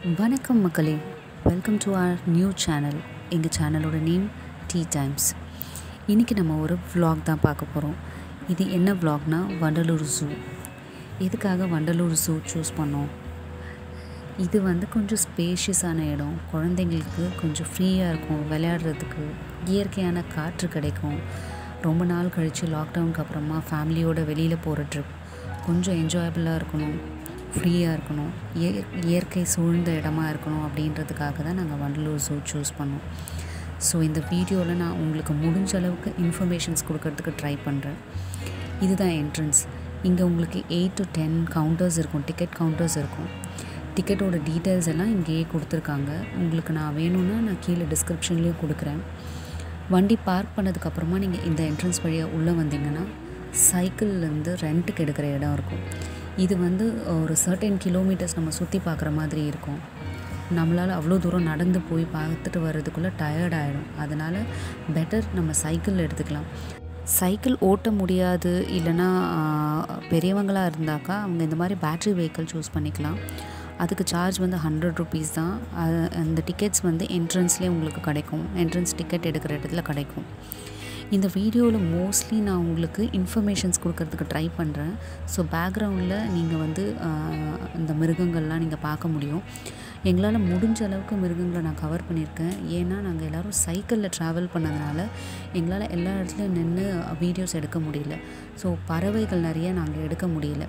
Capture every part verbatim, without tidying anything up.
வணக்கம் மக்களே, welcome to our new channel. எங்கள் சேனலோட நேம் டீ டைம்ஸ். இன்றைக்கி நம்ம ஒரு vlog தான் பார்க்க போகிறோம். இது என்ன vlogனா வண்டலூர் ஜூ. எதுக்காக வண்டலூர் ஜூ சூஸ் பண்ணோம்? இது வந்து கொஞ்சம் ஸ்பேஷியஸான இடம், குழந்தைங்களுக்கு கொஞ்சம் ஃப்ரீயாக இருக்கும், விளையாடுறதுக்கு இயற்கையான காற்று கிடைக்கும். ரொம்ப நாள் கழித்து லாக்டவுனுக்கு அப்புறமா ஃபேமிலியோடு வெளியில் போகிற ட்ரிப் கொஞ்சம் என்ஜாயபுளாக இருக்கணும், ஃப்ரீயாக இருக்கணும், இய இயற்கை சூழ்ந்த இடமா இருக்கணும் அப்படின்றதுக்காக தான் நாங்கள் வண்டலூர் ஜூ சூஸ் பண்ணோம். ஸோ இந்த வீடியோவில் நான் உங்களுக்கு முடிஞ்ச அளவுக்கு இன்ஃபர்மேஷன்ஸ் கொடுக்கறதுக்கு ட்ரை பண்ணுறேன். இதுதான் என்ட்ரன்ஸ். இங்கே உங்களுக்கு எயிட் டு டென் கவுண்டர்ஸ் இருக்கும், டிக்கெட் கவுண்டர்ஸ் இருக்கும். டிக்கெட்டோட டீட்டெயில்ஸ் எல்லாம் இங்கேயே கொடுத்துருக்காங்க. உங்களுக்கு நான் வேணும்னா நான் கீழே டிஸ்கிரிப்ஷன்லேயும் கொடுக்குறேன். வண்டி பார்க் பண்ணதுக்கப்புறமா நீங்கள் இந்த என்ட்ரன்ஸ் வழியாக உள்ளே வந்தீங்கன்னா சைக்கிள்லேருந்து ரெண்ட்டுக்கு எடுக்கிற இடம் இருக்கும். இது வந்து ஒரு சர்டன் கிலோமீட்டர்ஸ் நம்ம சுற்றி பார்க்குற மாதிரி இருக்கும். நம்மளால் அவ்வளோ தூரம் நடந்து போய் பார்த்துட்டு வர்றதுக்குள்ளே டயர்ட் ஆகிடும். அதனால் பெட்டர் நம்ம சைக்கிள் எடுத்துக்கலாம். சைக்கிள் ஓட்ட முடியாது இல்லைன்னா பெரியவங்களாக இருந்தாக்கா அவங்க இந்த மாதிரி பேட்ரி வெஹிக்கிள் சூஸ் பண்ணிக்கலாம். அதுக்கு சார்ஜ் வந்து ஹண்ட்ரட் ருபீஸ் தான். அது அந்த டிக்கெட்ஸ் வந்து என்ட்ரன்ஸ்லேயே உங்களுக்கு கிடைக்கும். என்ட்ரன்ஸ் டிக்கெட் எடுக்கிற இடத்துல கிடைக்கும். இந்த வீடியோவில் மோஸ்ட்லி நான் உங்களுக்கு இன்ஃபர்மேஷன்ஸ் கொடுக்கறதுக்கு ட்ரை பண்ணுறேன். ஸோ பேக்ரவுண்டில் நீங்கள் வந்து இந்த மிருகங்கள்லாம் நீங்கள் பார்க்க முடியும். எங்களால் முடிஞ்ச அளவுக்கு மிருகங்களை நான் கவர் பண்ணியிருக்கேன். ஏன்னா நாங்கள் எல்லோரும் சைக்கிளில் ட்ராவல் பண்ணதுனால எங்களால் எல்லா இடத்துலையும் நின்று வீடியோஸ் எடுக்க முடியல. ஸோ பறவைகள் நிறைய நாங்கள் எடுக்க முடியல.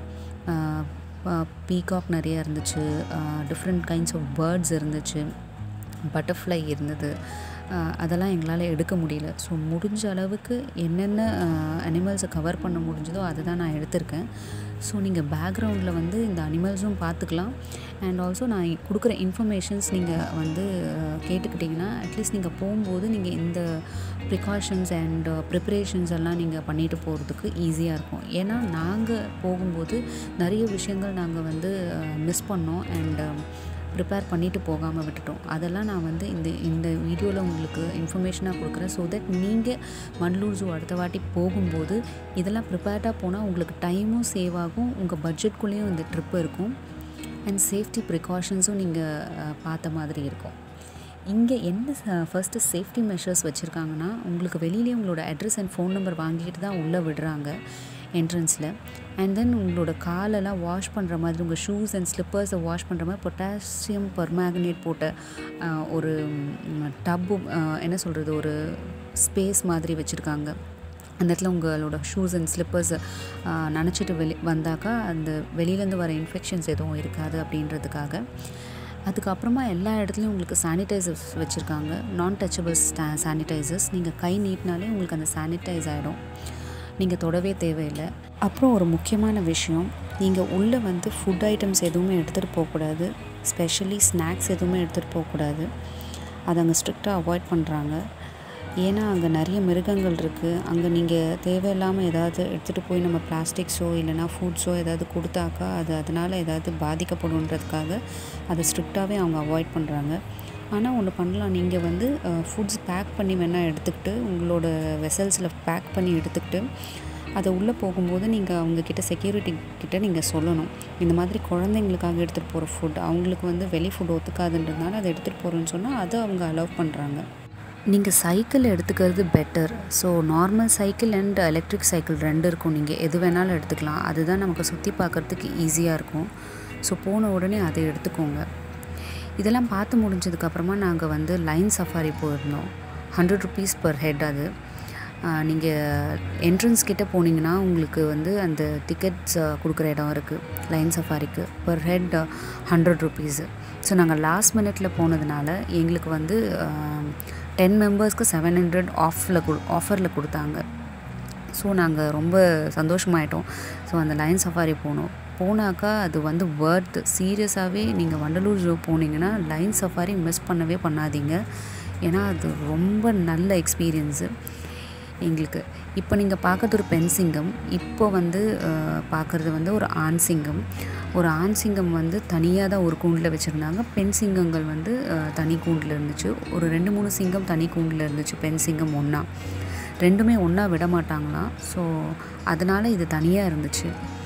பீகாக் நிறையா இருந்துச்சு, டிஃப்ரெண்ட் கைண்ட்ஸ் ஆஃப் பேர்ட்ஸ் இருந்துச்சு, பட்டர்ஃப்ளை இருந்தது. அதெல்லாம் எங்களால் எடுக்க முடியல. ஸோ முடிஞ்ச அளவுக்கு என்னென்ன அனிமல்ஸை கவர் பண்ண முடிஞ்சதோ அதை தான் நான் எடுத்திருக்கேன். ஸோ நீங்கள் பேக்ரவுண்டில் வந்து இந்த அனிமல்ஸும் பார்த்துக்கலாம். அண்ட் ஆல்சோ நான் கொடுக்குற இன்ஃபர்மேஷன்ஸ் நீங்கள் வந்து கேட்டுக்கிட்டிங்கன்னா அட்லீஸ்ட் நீங்கள் போகும்போது நீங்கள் இந்த ப்ரிகாஷன்ஸ் அண்ட் ப்ரிப்பரேஷன்ஸ் எல்லாம் நீங்கள் பண்ணிட்டு போகிறதுக்கு ஈஸியாக இருக்கும். ஏன்னா நாங்கள் போகும்போது நிறைய விஷயங்கள் நாங்கள் வந்து மிஸ் பண்ணோம் அண்ட் ப்ரிப்பேர் பண்ணிவிட்டு போகாமல் விட்டுட்டோம். அதெல்லாம் நான் வந்து இந்த இந்த வீடியோவில் உங்களுக்கு இன்ஃபர்மேஷனாக கொடுக்குறேன். ஸோ தட் நீங்கள் வண்டலூர் ஜூ அடுத்த வாட்டி போகும்போது இதெல்லாம் ப்ரிப்பேர்டாக போனால் உங்களுக்கு டைமும் சேவ் ஆகும், உங்கள் பட்ஜெட்குள்ளேயும் இந்த ட்ரிப்பு இருக்கும் அண்ட் சேஃப்டி ப்ரிகாஷன்ஸும் நீங்கள் பார்த்த மாதிரி இருக்கும். இங்கே என்ன ஃபஸ்ட்டு சேஃப்டி மெஷர்ஸ் வச்சுருக்காங்கன்னா, உங்களுக்கு வெளியிலே உங்களோட அட்ரஸ் அண்ட் ஃபோன் நம்பர் வாங்கிட்டு தான் உள்ளே விடுறாங்க என்ட்ரன்ஸில். அண்ட் தென் உங்களோட காலெல்லாம் வாஷ் பண்ணுற மாதிரி, உங்கள் ஷூஸ் அண்ட் ஸ்லிப்பர்ஸை வாஷ் பண்ணுற மாதிரி பொட்டாசியம் பர்மேங்கனேட் போட்ட ஒரு டப்பு, என்ன சொல்கிறது, ஒரு ஸ்பேஸ் மாதிரி வச்சுருக்காங்க. அந்த இடத்துல உங்களோட ஷூஸ் அண்ட் ஸ்லிப்பர்ஸை நனைச்சிட்டு வெளி வந்தாக்கா அந்த வெளியிலேருந்து வர இன்ஃபெக்ஷன்ஸ் எதுவும் இருக்காது அப்படின்றதுக்காக. அதுக்கப்புறமா எல்லா இடத்துலையும் உங்களுக்கு சானிடைசர்ஸ் வச்சுருக்காங்க, நான் டச்சபிள்ஸ் சானிடைசர்ஸ். நீங்கள் கை நீட்டினாலே உங்களுக்கு அந்த சானிடைஸ் ஆகிடும், நீங்கள் தொடவே தேவையில்லை. அப்புறம் ஒரு முக்கியமான விஷயம், நீங்கள் உள்ளே வந்து ஃபுட் ஐட்டம்ஸ் எதுவுமே எடுத்துகிட்டு போகக்கூடாது, ஸ்பெஷலி ஸ்நாக்ஸ் எதுவுமே எடுத்துகிட்டு போகக்கூடாது. அதை அங்கே ஸ்ட்ரிக்டாக அவாய்ட் பண்ணுறாங்க. ஏன்னா அங்கே நிறைய மிருகங்கள் இருக்குது. அங்கே நீங்கள் தேவையில்லாமல் ஏதாவது எடுத்துகிட்டு போய் நம்ம பிளாஸ்டிக்ஸோ இல்லைனா ஃபுட்ஸோ ஏதாவது கொடுத்தாக்கா அது அதனால் ஏதாவது பாதிக்கப்படுன்றதுக்காக அதை ஸ்ட்ரிக்டாகவே அவங்க அவாய்ட் பண்ணுறாங்க. ஆனால் ஒன்று பண்ணலாம், நீங்கள் வந்து ஃபுட்ஸ் பேக் பண்ணி வேணால் எடுத்துக்கிட்டு உங்களோட வெசல்ஸில் பேக் பண்ணி எடுத்துக்கிட்டு அதை உள்ளே போகும்போது நீங்கள் அவங்கக்கிட்ட செக்யூரிட்டி கிட்ட நீங்கள் சொல்லணும், இந்த மாதிரி குழந்தைங்களுக்காக எடுத்துகிட்டு போகிற ஃபுட் அவங்களுக்கு வந்து வெளி ஃபுட் ஒத்துக்காதுன்றதுனால அதை எடுத்துகிட்டு போகிறோன்னு சொன்னால் அதை அவங்க அலோவ் பண்ணுறாங்க. நீங்கள் சைக்கிள் எடுத்துக்கிறது better. So normal cycle and electric cycle ரெண்டு இருக்கும், நீங்கள் எது வேணாலும் எடுத்துக்கலாம். அதுதான் நமக்கு சுற்றி பார்க்குறதுக்கு ஈஸியாக இருக்கும். ஸோ போன உடனே அதை எடுத்துக்கோங்க. இதெல்லாம் பார்த்து முடிஞ்சதுக்கப்புறமா நாங்கள் வந்து லைன் சஃபாரி போயிருந்தோம். Hundred rupees per head. அது நீங்கள் என்ட்ரன்ஸ் கிட்டே போனீங்கன்னா உங்களுக்கு வந்து அந்த டிக்கெட்ஸ் கொடுக்குற இடம் இருக்குது லைன் சஃபாரிக்கு. Per head hundred rupees. So நாங்கள் லாஸ்ட் மினிட்டில் போனதுனால எங்களுக்கு வந்து டென் மெம்பர்ஸ்க்கு செவன் ஹண்ட்ரட் ஆஃபில் கு ஆஃபரில் கொடுத்தாங்க. ஸோ நாங்கள் ரொம்ப சந்தோஷமாயிட்டோம். ஸோ அந்த லைன் சஃபாரி போனோம். போனாக்கா அது வந்து வர்த். சீரியஸாகவே நீங்கள் வண்டலூர் ஜூ போனீங்கன்னா லைன் சஃபாரி மிஸ் பண்ணவே பண்ணாதீங்க. ஏன்னா அது ரொம்ப நல்ல எக்ஸ்பீரியன்ஸு எங்களுக்கு. இப்போ நீங்கள் பார்க்குறது ஒரு பெண் சிங்கம், இப்போ வந்து பார்க்குறது வந்து ஒரு ஆண் சிங்கம். ஒரு ஆண் சிங்கம் வந்து தனியாக தான் ஒரு கூண்டில் வச்சுருந்தாங்க, பெண் சிங்கங்கள் வந்து தனி கூண்டில் இருந்துச்சு. ஒரு ரெண்டு மூணு சிங்கம் தனி கூண்டில் இருந்துச்சு, பெண் சிங்கம் ஒன்றா. ரெண்டுமே ஒன்றா விட மாட்டாங்களாம். ஸோ அதனால் இது தனியாக இருந்துச்சு.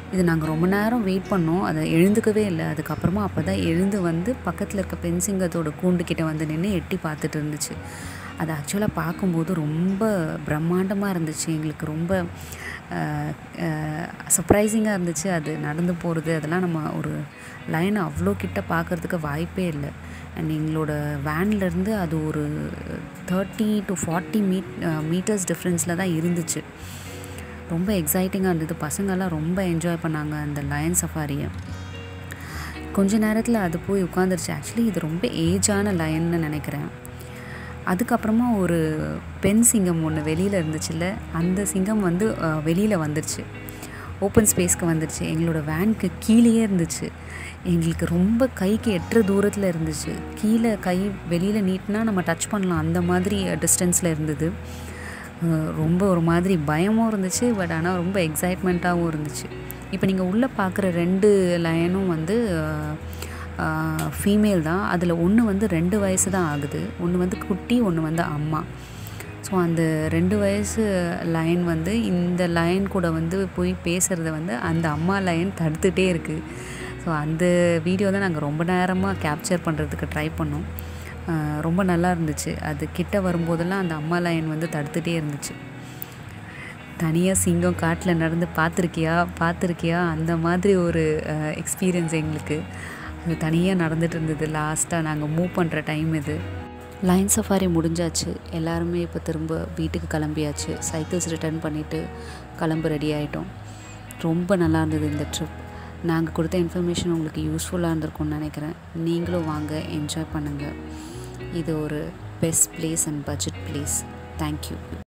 இது நாங்கள் ரொம்ப நேரம் வெயிட் பண்ணோம். அதை எழுந்துக்கவே இல்லை. அதுக்கப்புறமா அப்போ தான் எழுந்து வந்து பக்கத்தில் இருக்க பெண் சிங்கத்தோட கூண்டுக்கிட்ட வந்து நின்று எட்டி பார்த்துட்டு இருந்துச்சு. அது ஆக்சுவலாக பார்க்கும்போது ரொம்ப பிரம்மாண்டமாக இருந்துச்சு. எங்களுக்கு ரொம்ப சர்ப்ரைசிங்காக இருந்துச்சு. அது நடந்து போகிறது அதெல்லாம் நம்ம ஒரு லைனை அவ்வளோ கிட்ட பார்க்குறதுக்கு வாய்ப்பே இல்லை. அண்ட் எங்களோட வேன்லேருந்து அது ஒரு thirty to forty meet meters டிஃப்ரென்ஸில் தான் இருந்துச்சு. ரொம்ப எக்ஸைட்டிங்காக இருந்தது. பசங்கள்லாம் ரொம்ப என்ஜாய் பண்ணாங்க அந்த லயன் சஃபாரியை. கொஞ்ச நேரத்தில் அது போய் உட்காந்துருச்சு. ஆக்சுவலி இது ரொம்ப ஏஜான லயன்னு நினைக்கிறேன். அதுக்கப்புறமா ஒரு பெண் சிங்கம் ஒன்று வெளியில் இருந்துச்சுல்ல, அந்த சிங்கம் வந்து வெளியில் வந்துருச்சு, ஓப்பன் ஸ்பேஸ்க்கு வந்துருச்சு. எங்களோட வேனுக்கு கீழேயே இருந்துச்சு. எங்களுக்கு ரொம்ப கைக்கு எட்டுற தூரத்தில் இருந்துச்சு. கீழே கை வெளியில் நீட்டினா நம்ம டச் பண்ணலாம், அந்த மாதிரி டிஸ்டன்ஸில் இருந்தது. ரொம்ப ஒரு மாதிரி பயமும் இருந்துச்சு, பட் ஆனால் ரொம்ப எக்ஸைட்மெண்ட்டாகவும் இருந்துச்சு. இப்போ நீங்கள் உள்ளே பார்க்குற ரெண்டு லயனும் வந்து ஃபீமேல் தான். அதில் ஒன்று வந்து ரெண்டு வயசு தான் ஆகுது, ஒன்று வந்து குட்டி, ஒன்று வந்து அம்மா. ஸோ அந்த ரெண்டு வயசு லயன் வந்து இந்த லயன் கூட வந்து போய் பேசுகிறத வந்து அந்த அம்மா லயன் தடுத்துகிட்டே இருக்குது. ஸோ அந்த வீடியோ தான் நாங்கள் ரொம்ப நேரமாக கேப்சர் பண்ணுறதுக்கு ட்ரை பண்ணோம். ரொம்ப நல்லா இருந்துச்சு. அது கிட்ட வரும்போதெல்லாம் அந்த அம்மா லயன் வந்து தடுத்துகிட்டே இருந்துச்சு. தனியாக சிங்கம் காட்டில் நடந்து பார்த்துருக்கியா பார்த்துருக்கியா அந்த மாதிரி ஒரு எக்ஸ்பீரியன்ஸ் எங்களுக்கு. அது தனியாக நடந்துகிட்டு இருந்தது. லாஸ்ட்டாக நாங்கள் மூவ் பண்ணுற டைம் இது. லைன் சஃபாரி முடிஞ்சாச்சு. எல்லாருமே இப்போ திரும்ப வீட்டுக்கு கிளம்பியாச்சு. சைக்கிள்ஸ் ரிட்டர்ன் பண்ணிவிட்டு கிளம்ப ரெடி ஆகிட்டோம். ரொம்ப நல்லா இருந்தது இந்த ட்ரிப். நாங்கள் கொடுத்த இன்ஃபர்மேஷன் உங்களுக்கு யூஸ்ஃபுல்லாக இருந்திருக்கும்னு நினைக்கிறேன். நீங்களும் வாங்க, என்ஜாய் பண்ணுங்கள். இது ஒரு best place and budget place. Thank you.